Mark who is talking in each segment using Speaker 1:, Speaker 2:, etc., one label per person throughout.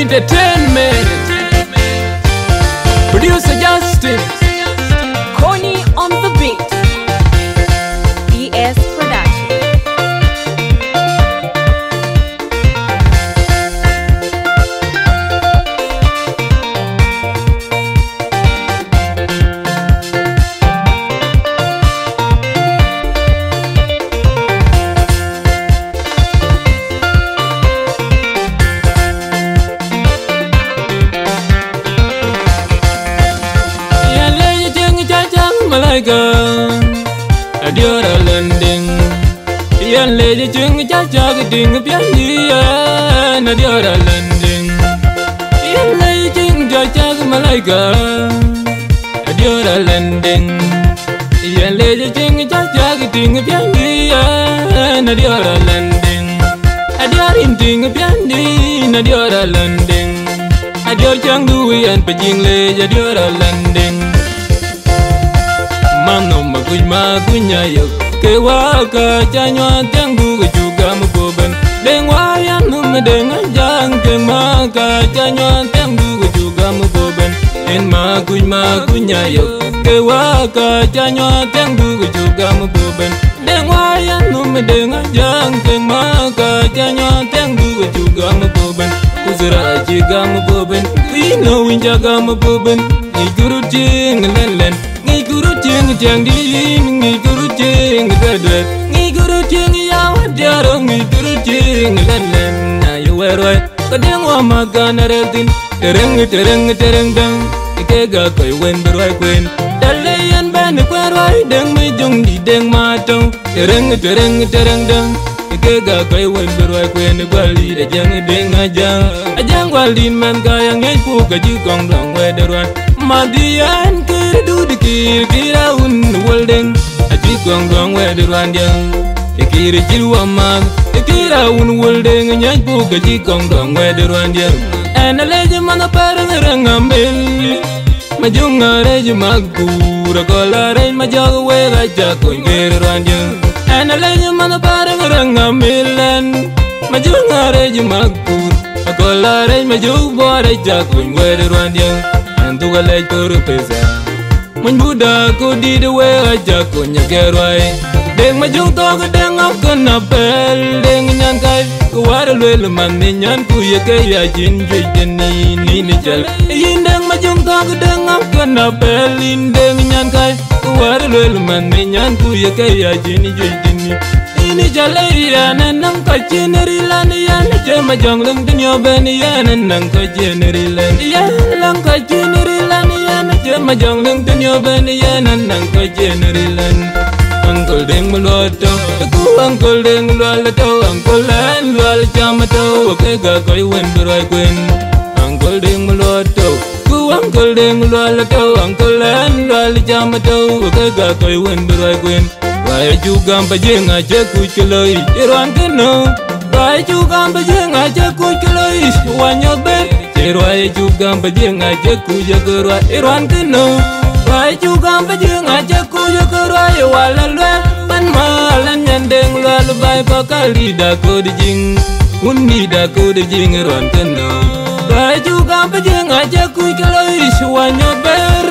Speaker 1: Entertainment. Producer Justin.
Speaker 2: Connie on the beat. BS Production.
Speaker 1: Adiora landing yan leje chung cha cha ding pian yan adiora landing yan leje chung cha cha malaika adiora landing yan leje chung cha cha ding pian yan adiora landing adiorin ding pian din adiora landing adior chang du yan pajing leje adiora landing mano magunya yo ke waka chanyo tengu juga muboben deng wayan num deng jang ke maka chanyo tengu juga muboben en magunya yo ke waka chanyo tengu juga muboben deng wayan num deng jang ke maka chanyo tengu juga muboben uzra jiga muboben ino winjaga muboben ni guru jing len guru jing jang di ngi guru jing gadret ngi guru jing ya wadaro ngi guru jing len na you weroi kadeng wa magana redin tereng dang ike ga koi wen beroi kwen dalayan ban kweroi deng mi jung di deng matau tereng dang ike ga koi wen beroi kwen gwali de jang deng ajang gwalin man kayang ngai pu ga ji gong dong we derwan madian du dikir kira un walden aji gong gong we derwan yang ikir jiwa mag ikira un walden nyaj pu ga ji gong dong we derwan yang ana leje mana parang rangamel majung arej magura kolare majag we ga ja ko derwan yang ana leje mana parang rangamelan majung arej magura kolare majug bore ja ko derwan yang antu galej toru pesa mun buda ko di de we aja ko nyagerwai deng majung to ko deng ak na bel deng nyan kai ko war lel man ni nyan ku ye ke ya jin jin ni jal yin deng majung to ko deng ak na bel in deng nyan kai ko war lel man ni nyan ku ye ke ya jin ni jal ya nan ka chin ri lan ya ni je majong lung dunyo ben ya nan ka chin ri lan ya lang ka chin ri lan ya majong lung dunyo ben ya nan ka chin ri lan angkol deng meloto ku angkol deng lolato angkol lan lol chamato ke ga koi wen beroi kwen angkol deng meloto ku angkol deng lolato angkol lan lol chamato ke ga koi wen beroi kwen Rai juga bajeng aja ku celoi iran keno Rai juga bajeng aja ku celoi wanya ben Rai juga bajeng aja ku jaga iran keno Rai juga bajeng aja ku jaga walalwe ban malan nyandeng lalu bai pakali da ko dijing undi da ko dijing iran keno Rai juga bajeng aja ku celoi wanya ber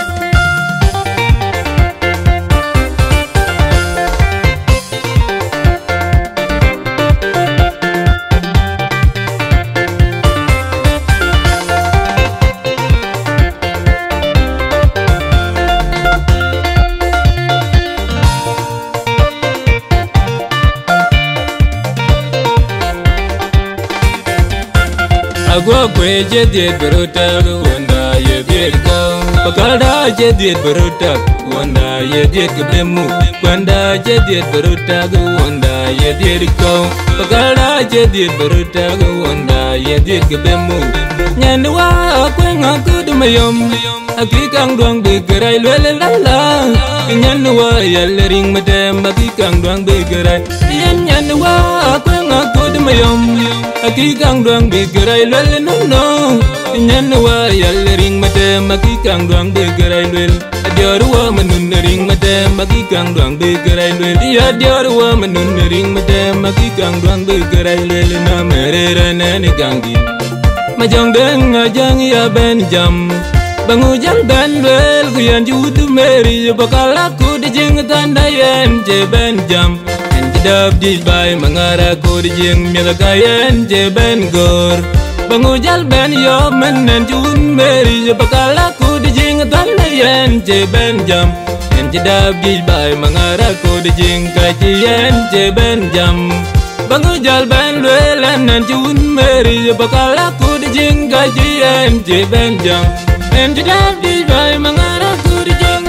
Speaker 1: Agua kwe jadiet berutak wanda ye diet kau Pakalda jadiet berutak wanda ye diet kebemu Wanda jadiet berutak wanda ye diet kau Pakalda jadiet berutak wanda ye diet kebemu Nyanwa kwe ngaku dumayom Akikang duang begerai lele lala Nyanwa yalering madem Akikang duang begerai Nyanwa kwe ngaku dumayom Akikang duang begerai lele no Nyanwa yalering madem Akikang duang begerai lele Diorwa menun ring madem Akikang duang begerai lele Ya diorwa menun ring madem Akikang duang begerai lele Na merera nene gangi ma jong deng ajang ya ben jam bangu jang ben lel ku yan judu meri bakala ku de jing tanda yen je ben jam en jidab di bay mangara ku de jing mi la kayen je ben gor bangu jal ben yo men en jun meri bakala ku de jing tanda yen je ben jam en jidab di bay mangara ku de jing ka yen je ben jam bangu jal ben lel en jun meri bakala ku de jing ka yen je ben jam and you love this boy, mangara good jing.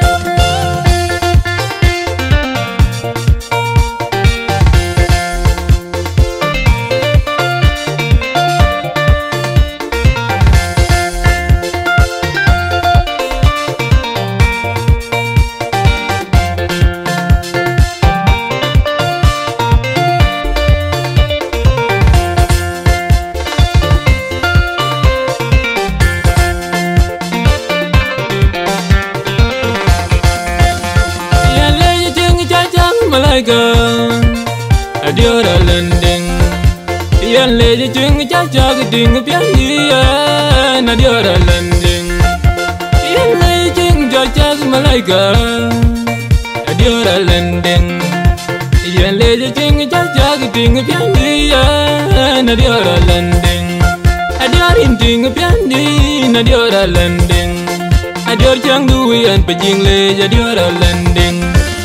Speaker 1: Adiora landing, yan leje chung cha cha ding pian yan. Adiora landing, yan leje chung cha cha malaika. Adiora landing, yan leje chung cha cha ding pian yan. Adiora landing, adiorin ding pian din. Adiora landing, adior chang du yan pajing leje adiora landing.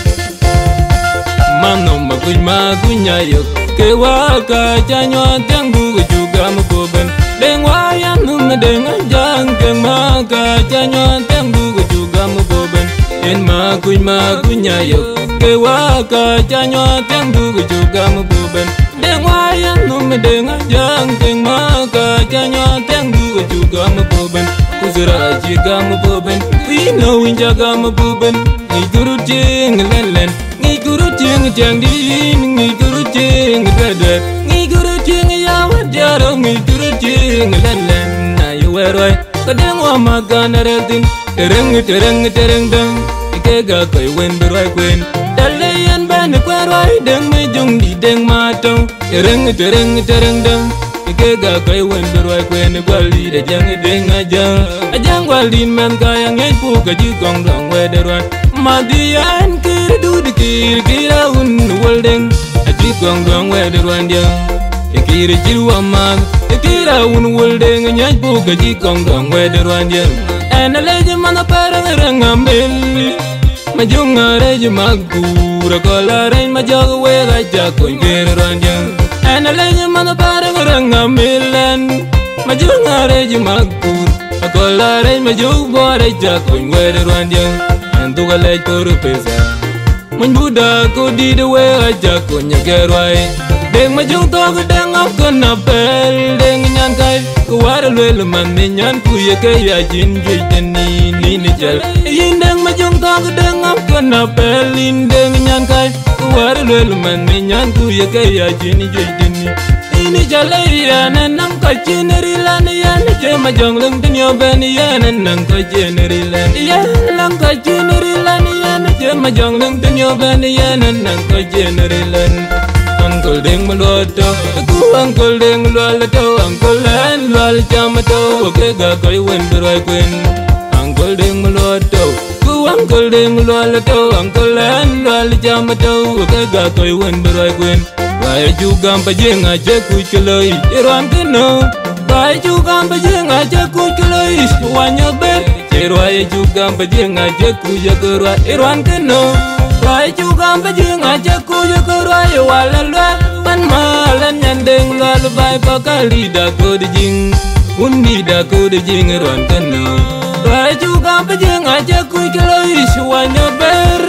Speaker 1: Mano magunya yok ke waka chanyo tangu juga mukoben deng wayan num deng jang ke maka chanyo tangu juga mukoben en magunya yok ke waka chanyo tangu juga mukoben deng wayan num deng jang ke maka chanyo tangu juga mukoben kuzura juga mukoben we know jaga mukoben ni guru jing len ngi guru jing jang di ngi guru jing dada ngi guru jing ya wadaro ngi guru jing len na you weroi kadang wa magana redin tereng dang ke ga kai wen beroi kwen dalayan ban kweroi deng me jung di deng matong tereng dang ke ga kai wen beroi kwen gwali de jang deng ajang gwalin man kayang ngai pu ka ji kong dong we deroi madian kirdu dikira un woldeng aji kong dong we deroi dia kiri jiwa mag kira un woldeng nyai pu ka ji kong dong we deroi dia en leje mana parang rangamel majunga reje magura kolare majog we ga ja ko deroi dia en leje mana parang rangamelan majunga reje magura kolare majog bore ja ko we deroi dia tu galej por pesa mun buda ko di de we aja ko nyagerwai deng majung to gedeng ak na pel deng nyan kai ko war lel man nyan ku ye ke ya jin jeni ni jal yin deng majung to gedeng ak na pel deng nyan kai ko war lel man nyan ku ye ke ya jin jeni ini jalai ya nan ka chineri lan ya ne je majong leng dunyo ben ya nan ka chineri lan ya lang ka chineri lan ya ne je majong leng dunyo ben ya nan ka chineri lan angkol deng meloto ku angkol deng lolato angkol lan lol jamato ke ga koi wen beroi kwen angkol deng meloto ku angkol deng lolato angkol lan lol jamato ke ga koi wen beroi kwen Bai juga pajeng aja ku celoi Irwan keno Bai juga pajeng aja ku celoi Wanya ber Irwan juga pajeng aja ku jaga Irwan keno Bai juga pajeng aja ku jaga Walalwa pan malan nyandeng lalu bai pakali dako dijing Undi dako dijing Irwan keno Bai juga pajeng aja ku celoi Wanya ber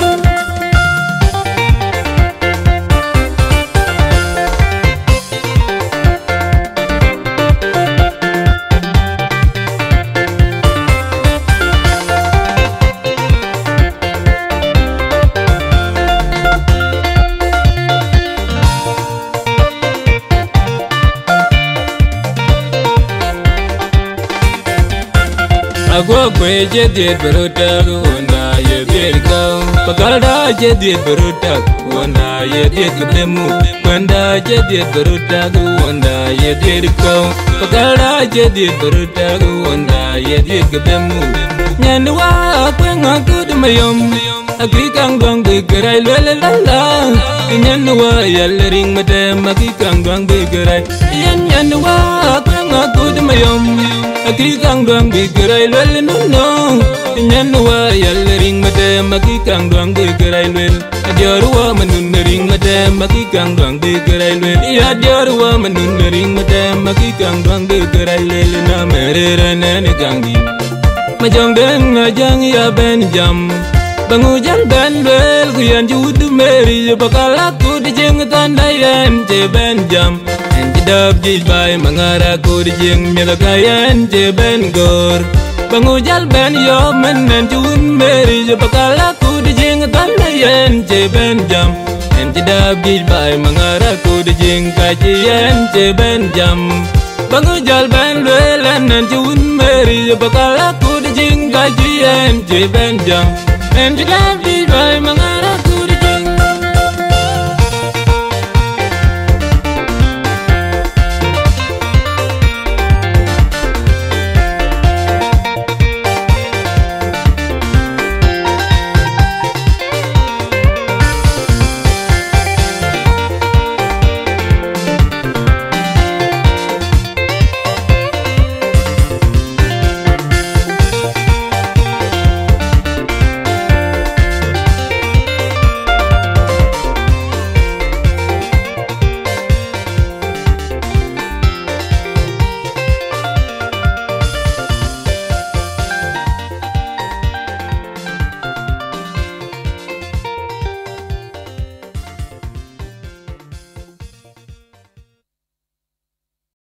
Speaker 1: Agua kweje diet beruta guna ye birkau Pakalda jadi berutak wanda jadi kebemu wanda jadi berutak wanda jadi kau Pakalda jadi berutak wanda jadi kebemu Nyanwa aku ngaku demayom Aki kang doang begerai lelelala Nyanwa yalering madem Aki kang doang begerai Nyanwa aku ngaku demayom Aki kang doang begerai lelelala Nyanwa yalering madem Aki kang doang begerai lel Adiarwa menundering madem Aki kang doang begerai lel Adiarwa menundering madem Aki kang doang begerai lel Na merera nene gangi Majang deng ngajang ya ben jam Bangujan ben lel kuyan judu meri Bakal aku di jeng tandayan je ben jam En jedab jilbai mangaraku di jeng milakayan je ben gor Bangujal ben yo menen jun meri Bakal aku di jeng tandayan je ben jam En jedab jilbai mangaraku di jeng kajian je ben jam Bangujal ben lel enen jun meri Bakal aku di jeng kajian je ben jam And you love me by my